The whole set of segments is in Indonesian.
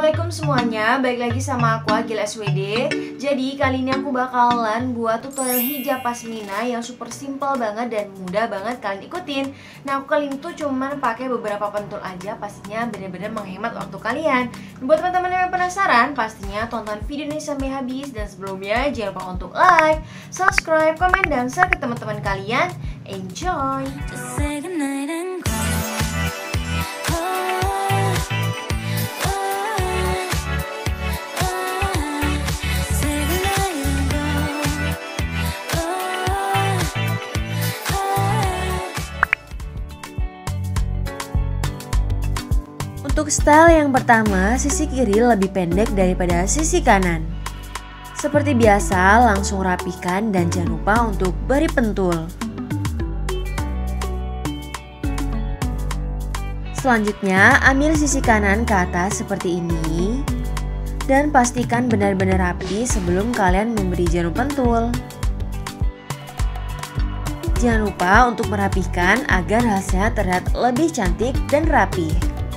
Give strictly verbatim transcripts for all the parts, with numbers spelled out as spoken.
Assalamualaikum semuanya, balik lagi sama aku Agil S W D. Jadi kali ini aku bakalan buat tutorial hijab pasmina yang super simple banget dan mudah banget kalian ikutin. Nah aku kali ini tuh cuman pakai beberapa pentul aja, pastinya bener-bener menghemat waktu kalian. Buat teman-teman yang penasaran, pastinya tonton video ini sampai habis. Dan sebelumnya jangan lupa untuk like, subscribe, komen, dan share ke teman-teman kalian. Enjoy! Untuk style yang pertama, sisi kiri lebih pendek daripada sisi kanan. Seperti biasa, langsung rapikan dan jangan lupa untuk beri pentul. Selanjutnya, ambil sisi kanan ke atas seperti ini. Dan pastikan benar-benar rapi sebelum kalian memberi jarum pentul. Jangan lupa untuk merapikan agar hasilnya terlihat lebih cantik dan rapi.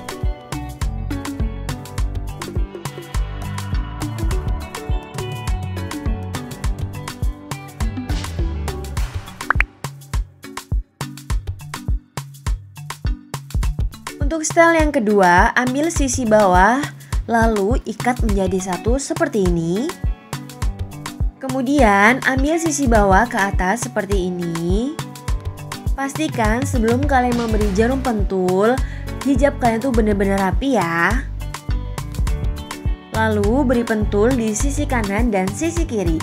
Untuk style yang kedua, ambil sisi bawah, lalu ikat menjadi satu seperti ini. Kemudian ambil sisi bawah ke atas seperti ini. Pastikan sebelum kalian memberi jarum pentul, hijab kalian tuh benar-benar rapi ya. Lalu beri pentul di sisi kanan dan sisi kiri.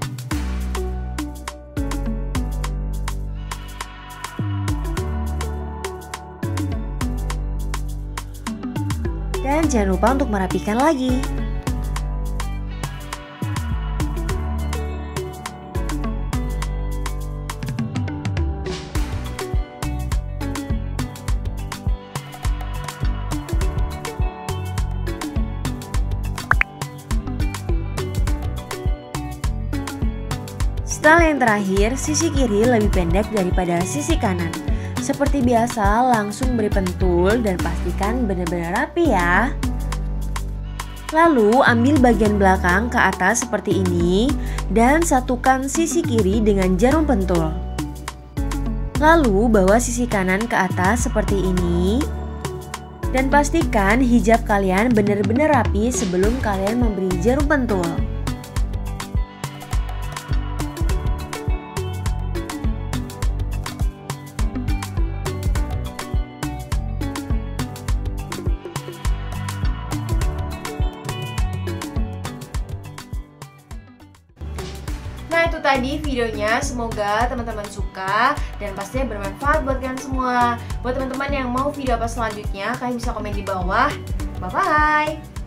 Dan jangan lupa untuk merapikan lagi. Style yang terakhir, sisi kiri lebih pendek daripada sisi kanan. Seperti biasa, langsung beri pentul dan pastikan benar-benar rapi ya. Lalu ambil bagian belakang ke atas seperti ini dan satukan sisi kiri dengan jarum pentul. Lalu bawa sisi kanan ke atas seperti ini. Dan pastikan hijab kalian benar-benar rapi sebelum kalian memberi jarum pentul. Nah itu tadi videonya, semoga teman-teman suka dan pastinya bermanfaat buat kalian semua. Buat teman-teman yang mau video apa selanjutnya, kalian bisa komen di bawah. Bye-bye!